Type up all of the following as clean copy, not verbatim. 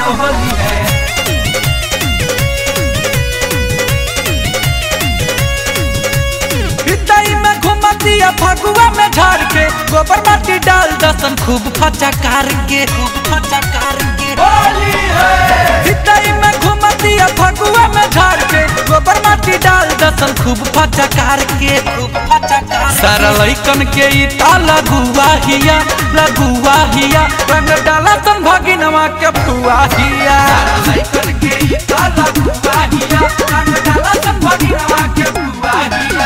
होली है। हितई में घुमती है फगुआ में झाड़ के, गोबर माटी डाल दसन खूब फचकार के, खूब फचकार के होली है। हितई में घुमती है फगुआ में झाड़ के, गोबर माटी डाल दसन खूब फचकार के, खूब फचकार। सारा लइकन के ई ताला गुआ हिया, लगुआ हिया, रंग डाला सन भगिनवा के फुआ हिया। सारा लइकन के ई ताला गुआ हिया, रंग डाला सन भगिनवा के फुआ हिया।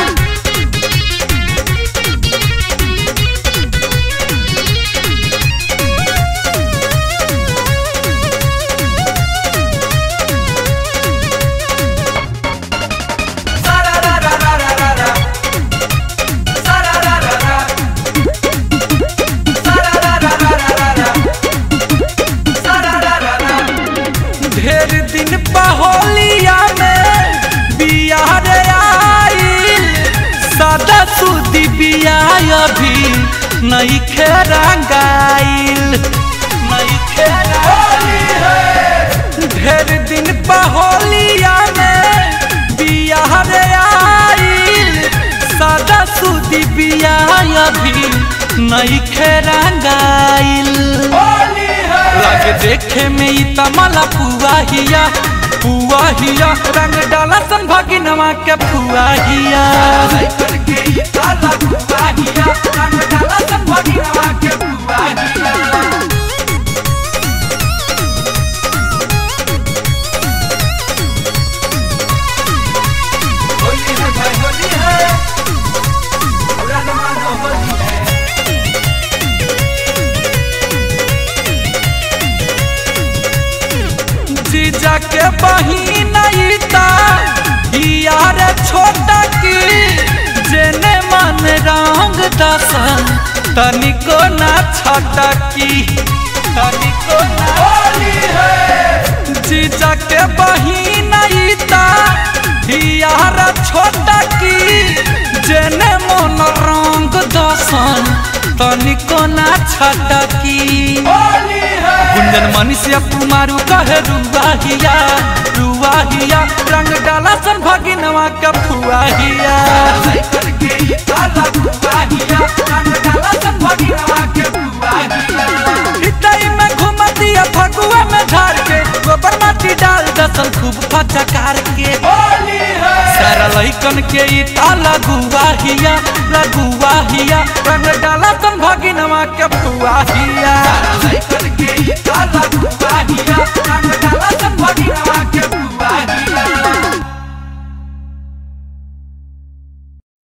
ढेर दिन पहोलिया में बियाह आइल, सादा सुदी बियाह अभी नहीं खेरंगाइल, नहीं खेरंगाइल। ढेर दिन पहोलिया में बियाह आइल, सादा सुदी बियाह अभी नहीं खेरंगाइल। लगे देखे में ई तमला पुआ हिया, पुआ हिया, रंग डाला सन भगिनवा के फुआ हिया। करके ई ताला पुआ हिया, रंग डाला सन भगिनवा के फुआ हिया। होली है भाई होली है, पूरा जमाना होली है। जीजा के बहिना यार छोटा की, जेने मन रंग दसन तनिको ना छटा की, तनिको ना। होली है जीजा के बहिना यार छोटा की, जेने मन रंग दसन तनिको ना छटा की। गुंजन मनीषिया कुमारू कहे रुआहिया, रुआहिया, रंग डाला सन भगिनवा का फुआहिया। करके ई ताला फुआहिया, रंग डाला सन भगिनवा के फुआहिया। हितई में घुमती है फगुआ में झाड़ के, गोबर माटी डाल दसन खूब फचकार के होली है। सारा लइकन के ई ताला गुआहिया, लगुआहिया, रंग डाला सन भगिनवा के फुआहिया। करके ई ताला गुआहिया।